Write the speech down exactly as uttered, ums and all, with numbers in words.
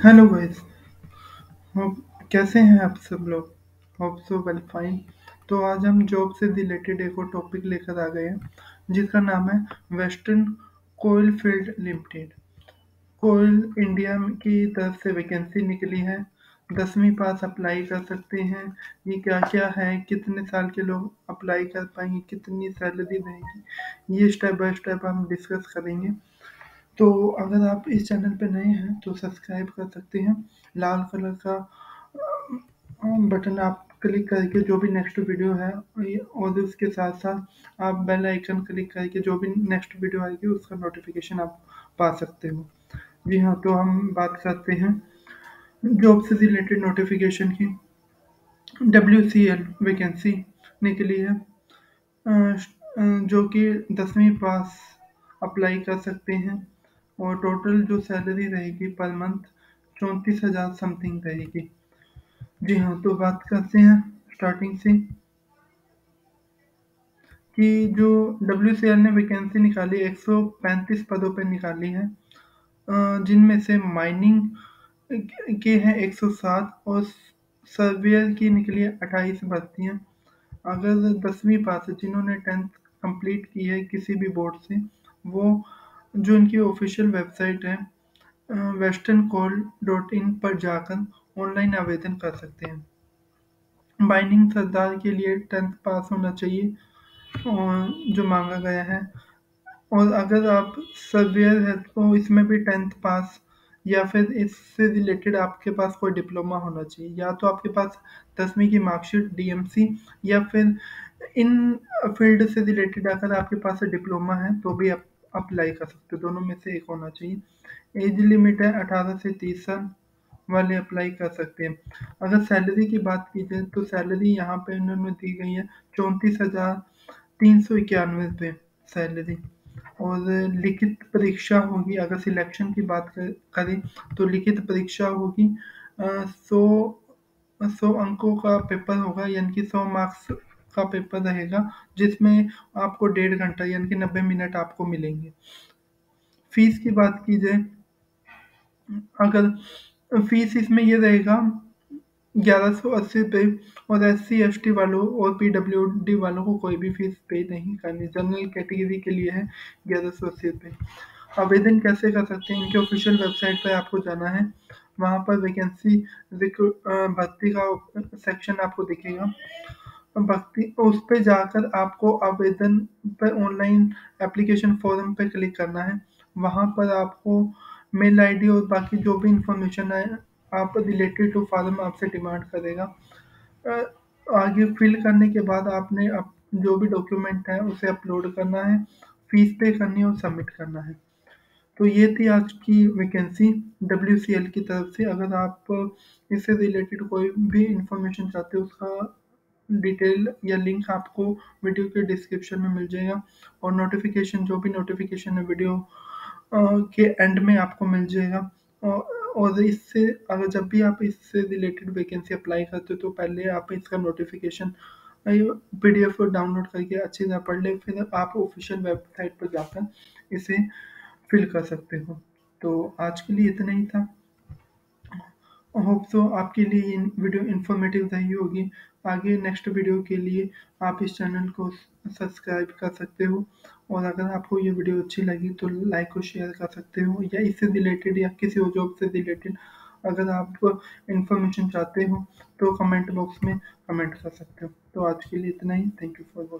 Hello guys. Hope कैसे हैं आप सब लोग। Hope so well fine. तो आज हम जॉब से रिलेटेड एक और टॉपिक लेकर आ गए हैं जिसका नाम है Western Coal Field Limited. Coal India की तरफ से वैकेंसी निकली है। दसवीं पास अप्लाई कर सकते हैं। ये क्या क्या है, कितने साल के लोग अप्लाई कर पाएंगे, कितनी सैलरी रहेगी, ये स्टेप बाय स्टेप हम डिस्कस करेंगे। तो अगर आप इस चैनल पे नए हैं तो सब्सक्राइब कर सकते हैं। लाल कलर का बटन आप क्लिक करके जो भी नेक्स्ट वीडियो है, और उसके साथ साथ आप बेल आइकन क्लिक करके जो भी नेक्स्ट वीडियो आएगी उसका नोटिफिकेशन आप पा सकते हो। जी हाँ, तो हम बात करते हैं जॉब से रिलेटेड नोटिफिकेशन की। डब्ल्यू सी एल वैकेंसी निकली है, अ, जो कि दसवीं पास अप्लाई कर सकते हैं। और टोटल जो सैलरी रहेगी पर मंथ चौंतीस हजार समथिंग रहेगी। जी हाँ, तो बात करते हैं स्टार्टिंग से कि जो डब्ल्यू सी एल ने वैकेंसी निकाली एक सौ पैंतीस पदों पर निकाली है, अ, जिनमें से माइनिंग के हैं एक सौ सात और सर्वेयर की निकली है अट्ठाईस भर्तियाँ। अगर दसवीं पास है, जिन्होंने टेंथ कंप्लीट की है किसी भी बोर्ड से, वो जो इनकी ऑफिशियल वेबसाइट है वेस्टर्न कॉल डॉट इन पर जाकर ऑनलाइन आवेदन कर सकते हैं। बाइंडिंग सरदार के लिए टेंथ पास होना चाहिए, और जो मांगा गया है। और अगर आप सर्वेयर है तो इसमें भी टेंथ पास, या फिर इससे रिलेटेड आपके पास कोई डिप्लोमा होना चाहिए, या तो आपके पास दसवीं की मार्कशीट डी एम सी, या फिर इन फील्ड से रिलेटेड अगर आपके पास डिप्लोमा है तो भी आप अप्लाई कर सकते हो। दोनों में से एक होना चाहिए। एज लिमिट है अठारह से तीस साल वाले अप्लाई कर सकते हैं। अगर सैलरी की बात की जाए तो सैलरी यहाँ पे इन्होंने दी गई है चौंतीस हजार तीन सौ इक्यानवे रुपये सैलरी। और लिखित परीक्षा होगी, अगर सिलेक्शन की बात करें तो लिखित परीक्षा होगी। सौ सौ अंकों का पेपर होगा, यानी कि सौ मार्क्स का पेपर रहेगा, जिसमें आपको डेढ़ घंटा यानी कि नब्बे मिनट आपको मिलेंगे। फीस की बात की जाए, अगर फीस इसमें ये रहेगा ग्यारह सौ अस्सी रुपये, और एस सी एस टी वालों और पी डब्ल्यू डी वालों को कोई भी फीस पे नहीं करनी। जनरल कैटेगरी के लिए है ग्यारह सौ अस्सी रुपये। आवेदन कैसे कर सकते हैं, इनके ऑफिशियल वेबसाइट पर आपको जाना है। वहाँ पर वैकेंसी भर्ती का सेक्शन आपको दिखेगा। भर्ती उस पे जाकर आपको आवेदन पर ऑनलाइन एप्लीकेशन फॉर्म पे क्लिक करना है। वहाँ पर आपको मेल आईडी और बाकी जो भी इंफॉर्मेशन है आप रिलेटेड टू फॉर्म आपसे डिमांड करेगा। अ, आगे फिल करने के बाद आपने अप, जो भी डॉक्यूमेंट है उसे अपलोड करना है, फीस पे करनी है और सबमिट करना है। तो ये थी आज की वैकेंसी डब्ल्यू सी एल की तरफ से। अगर आप इससे रिलेटेड कोई भी इंफॉर्मेशन चाहते हो उसका डिटेल या लिंक आपको वीडियो के डिस्क्रिप्शन में मिल जाएगा। और नोटिफिकेशन, जो भी नोटिफिकेशन है वीडियो अ, के एंड में आपको मिल जाएगा। और और इससे अगर जब भी आप इससे रिलेटेड वैकेंसी अप्लाई करते हो तो पहले आप इसका notification P D F download करके अच्छी तरह पढ़ लें, फिर आप ऑफिशियल वेबसाइट पर जाकर इसे फिल कर सकते हो। तो आज के लिए इतना ही था। होप सो आपके लिए ये वीडियो इन्फॉर्मेटिव रही होगी। आगे नेक्स्ट वीडियो के लिए आप इस चैनल को सब्सक्राइब कर सकते हो। और अगर आपको ये वीडियो अच्छी लगी तो लाइक और शेयर कर सकते हो, या इससे रिलेटेड या किसी और जॉब से रिलेटेड अगर आप इंफॉर्मेशन चाहते हो तो कमेंट बॉक्स में कमेंट कर सकते हो। तो आज के लिए इतना ही। Thank you for watching.